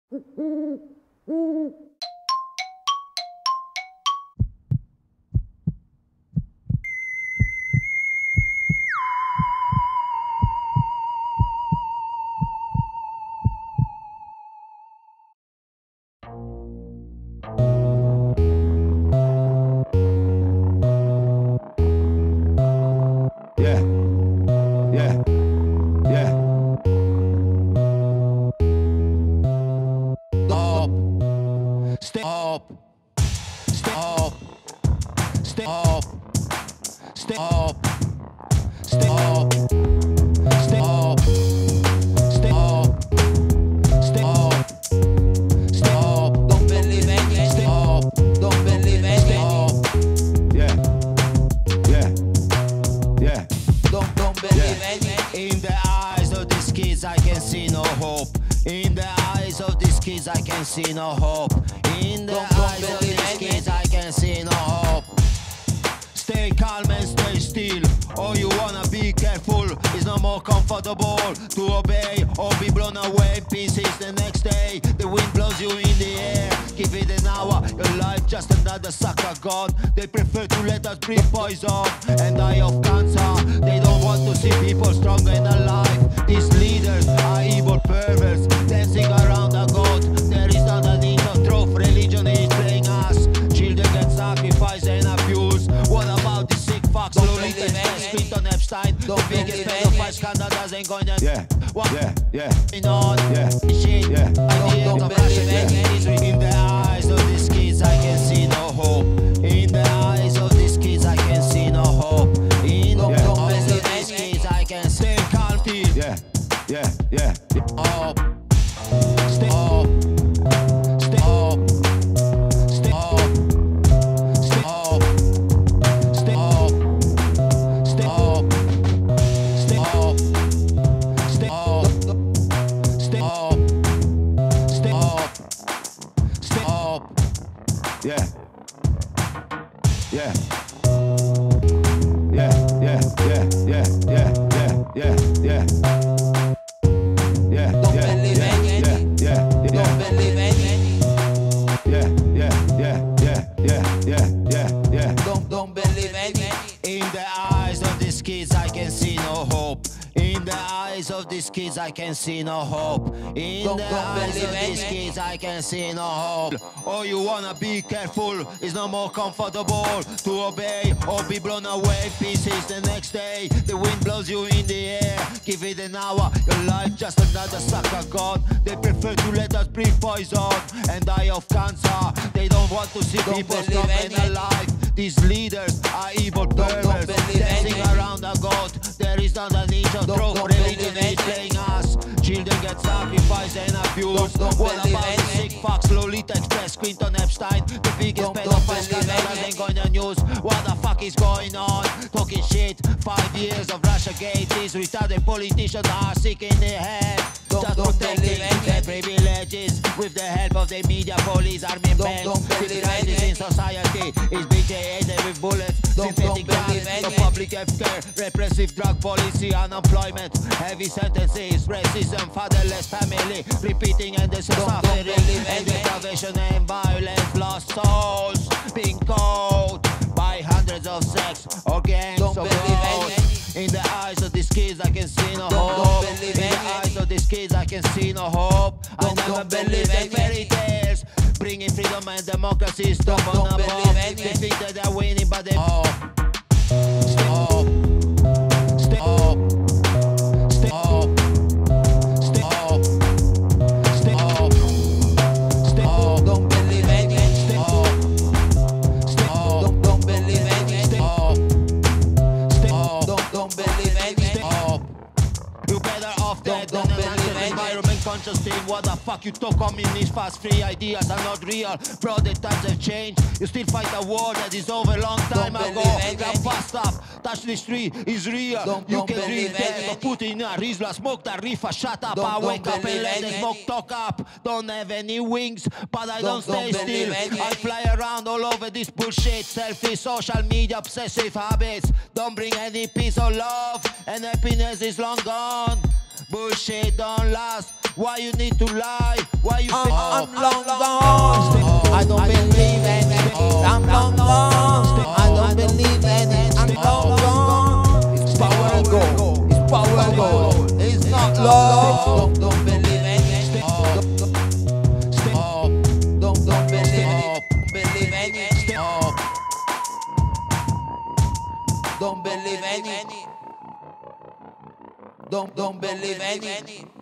See no hope. In the eyes of these kids I can see no hope. Stay calm and stay still. Oh, you wanna be careful. It's no more comfortable to obey or be blown away in pieces the next day. The wind blows you in the air. Give it an hour, your life just another sucker gone. They prefer to let us breathe poison and die of cancer. They don't want to see people stronger and alive. These leaders are evil perverts dancing around a god. There is not a need of truth. Religion is playing us. Children get sacrificed and abused. What about the sick fucks? Slowly Clinton, Epstein, the biggest pedophile scandal doesn't go on. What? On. Shit. Ideas of Russia in the eyes of these kids I can see no hope. In the eyes of these kids I can see no hope. In the eyes of these kids I can stay calm. Up. Stay up. Stay up. Stay up. Stay up. Stay up. Stay up. Stay up. Stay up. Stay up. Stay up. Stay up. Yeah. Don't believe it. In the eyes of these kids I can see no hope. In the eyes of these kids I can see no hope. In the eyes of these kids I can see no hope. Oh, you wanna be careful. It's no more comfortable to obey or be blown away in pieces the next day. The wind blows you in the air. Give it an hour, your life just another sucker gone. They prefer to let us breathe poison and die of cancer. They don't want to see people strong and alive. These leaders are evil perverts dancing around a god. There is not a need of truth. Religion is playing us. Children get sacrificed and abused. What about the sick fucks? Lolita Express, Clinton, Epstein, the biggest pedophile scandal doesn't go in the news. What the fuck is going on? Talking shit. 5 years of Russiagate. These retarded politicians are sick in their head. Just protecting their privileges with the help of the media, police, army, banks. The crisis in society is BJA with bullets, synthetic drugs, the public healthcare, repressive drug policy, unemployment, heavy sentences, racism, fatherless family, repeating endless suffering, and deprivation and violence, lost souls being caught by hundreds of sex or gangs of girls. In the eyes of these kids I can see no hope. In the eyes of these kids I can see no hope. I never believed in fairy tales. Bringing freedom and democracy, stop on above. They think that they're winning, but they stop. Stop. Stop. Stop. Stop. Stop. Stop. Don't believe it. Stop. Stop. Don't believe it. Stop. Stop. Don't believe it. Stop. You better off dead than an environment conscious team. What the fuck you talk? Communist fast free ideas are not real. Bro, the times have changed. You still fight a war that is over a long time ago. Grab fast up, touch this tree is real. You can read that, but put in a Rizla, smoke the reefer, shut up. I wake up and let the smoke talk up. Don't have any wings, but I don't stay still. I fly around all over this bullshit. Selfie, social media, obsessive habits. Don't bring any peace or love, and happiness is long gone. Bullshit don't last. Why you need to lie? Why you I'm long gone. I don't believe it. I'm long gone. I don't believe it. I'm long gone. It's power go. It's power go. It's not love. Don't believe it. Don't believe it. Believe it. Don't believe any. Don't believe any.